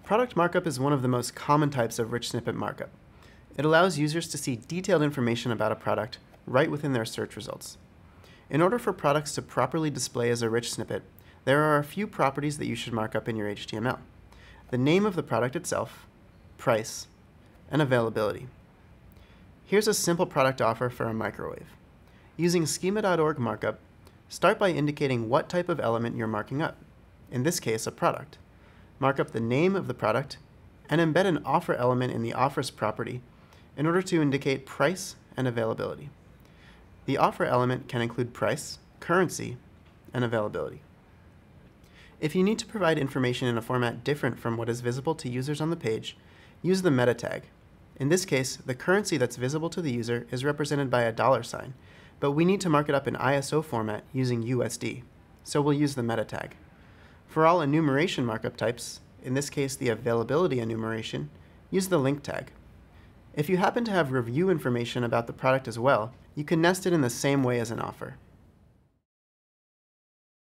Product markup is one of the most common types of rich snippet markup. It allows users to see detailed information about a product right within their search results. In order for products to properly display as a rich snippet, there are a few properties that you should mark up in your HTML. The name of the product itself, price, and availability. Here's a simple product offer for a microwave. Using schema.org markup, start by indicating what type of element you're marking up, in this case a product. Mark up the name of the product, and embed an offer element in the offers property in order to indicate price and availability. The offer element can include price, currency, and availability. If you need to provide information in a format different from what is visible to users on the page, use the meta tag. In this case, the currency that's visible to the user is represented by a $sign, but we need to mark it up in ISO format using USD, so we'll use the meta tag. For all enumeration markup types, in this case the availability enumeration, use the link tag. If you happen to have review information about the product as well, you can nest it in the same way as an offer.